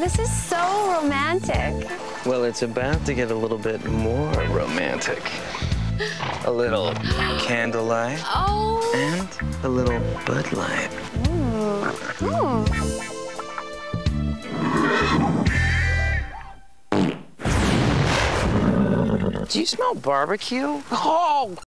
This is so romantic. Well, it's about to get a little bit more romantic. A little candlelight. Oh. And a little Bud Light. Do you smell barbecue? Oh,